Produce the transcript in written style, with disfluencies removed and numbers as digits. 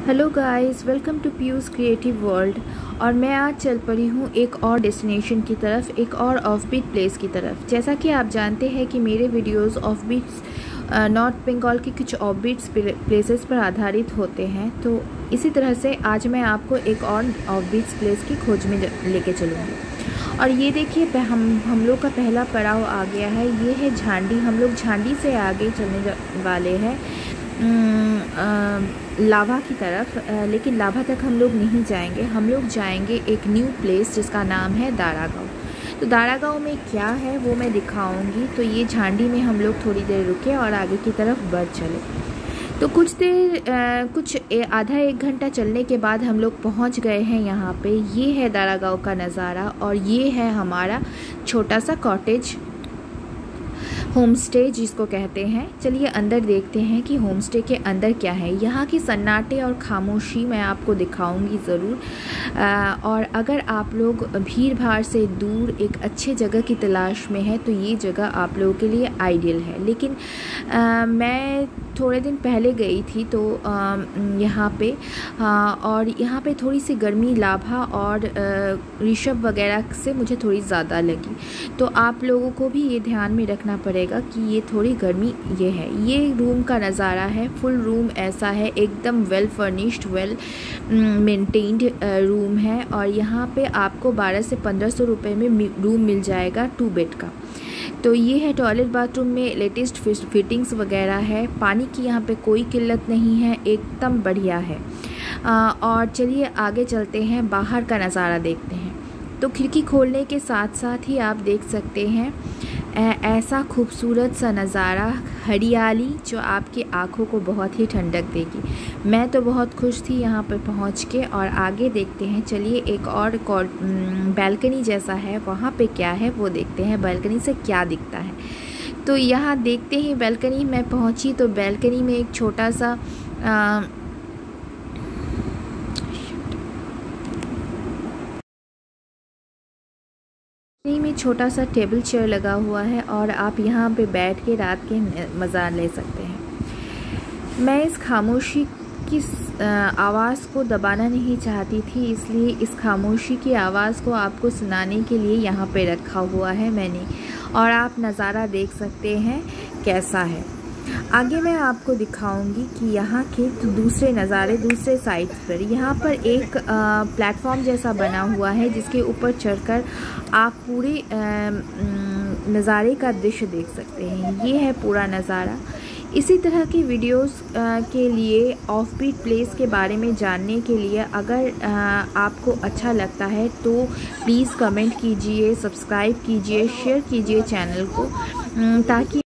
Hello guys, welcome to Piyush creative world. और मैं आज चल पड़ी हूँ एक और डेस्टिनेशन की तरफ, एक और ऑफबीट प्लेस की तरफ। जैसा कि आप जानते हैं कि मेरे वीडियोस ऑफबीट्स नॉर्थ बंगाल के कुछ ऑफबीट्स प्लेसेस पर आधारित होते हैं, तो इसी तरह से आज मैं आपको एक और ऑफबीट्स प्लेस की खोज में लेके चलूँगी। और ये देखिए, हम लोग का पहला पड़ाव आ गया है। ये है झांडी। हम लोग झांडी से आगे चलने वाले हैं लाभा की तरफ, लेकिन लाभा तक हम लोग नहीं जाएंगे। हम लोग जाएंगे एक न्यू प्लेस जिसका नाम है दारागांव। तो दारागांव में क्या है वो मैं दिखाऊंगी। तो ये झांडी में हम लोग थोड़ी देर रुके और आगे की तरफ बढ़ चले। तो कुछ आधा एक घंटा चलने के बाद हम लोग पहुंच गए हैं यहाँ पे। ये है दारागांव का नज़ारा और ये है हमारा छोटा सा कॉटेज होम स्टे जिसको कहते हैं। चलिए अंदर देखते हैं कि होम स्टे के अंदर क्या है। यहाँ की सन्नाटे और खामोशी मैं आपको दिखाऊंगी ज़रूर। और अगर आप लोग भीड़ भाड़ से दूर एक अच्छे जगह की तलाश में है तो ये जगह आप लोगों के लिए आइडियल है। लेकिन मैं थोड़े दिन पहले गई थी तो यहाँ पे और यहाँ पे थोड़ी सी गर्मी लाभा और ऋषभ वगैरह से मुझे थोड़ी ज़्यादा लगी। तो आप लोगों को भी ये ध्यान में रखना पड़ेगा कि ये थोड़ी गर्मी ये है। ये रूम का नज़ारा है। फुल रूम ऐसा है, एकदम well furnished, well maintained room है। और यहाँ पे आपको 1200 से 1500 रुपये में रूम मिल जाएगा 2 बेड का। तो ये है टॉयलेट बाथरूम में लेटेस्ट फिटिंग्स वगैरह है। पानी की यहाँ पे कोई किल्लत नहीं है, एकदम बढ़िया है। और चलिए आगे चलते हैं, बाहर का नज़ारा देखते हैं। तो खिड़की खोलने के साथ साथ ही आप देख सकते हैं ऐसा खूबसूरत सा नज़ारा, हरियाली जो आपकी आँखों को बहुत ही ठंडक देगी। मैं तो बहुत खुश थी यहाँ पर पहुँच के। और आगे देखते हैं, चलिए एक और बैल्कनी जैसा है, वहाँ पे क्या है वो देखते हैं। बैल्कनी से क्या दिखता है तो यहाँ देखते ही बैल्कनी में पहुँची तो बैल्कनी में एक छोटा सा में छोटा सा टेबल चेयर लगा हुआ है और आप यहाँ पे बैठ के रात के मज़ा ले सकते हैं। मैं इस खामोशी की आवाज़ को दबाना नहीं चाहती थी, इसलिए इस खामोशी की आवाज़ को आपको सुनाने के लिए यहाँ पे रखा हुआ है मैंने। और आप नज़ारा देख सकते हैं कैसा है। आगे मैं आपको दिखाऊंगी कि यहाँ के दूसरे नज़ारे दूसरे साइड्स पर। यहाँ पर एक प्लेटफॉर्म जैसा बना हुआ है जिसके ऊपर चढ़कर आप पूरे नज़ारे का दृश्य देख सकते हैं। ये है पूरा नज़ारा। इसी तरह की वीडियोस के लिए, ऑफबीट प्लेस के बारे में जानने के लिए अगर आपको अच्छा लगता है तो प्लीज़ कमेंट कीजिए, सब्सक्राइब कीजिए, शेयर कीजिए चैनल को, ताकि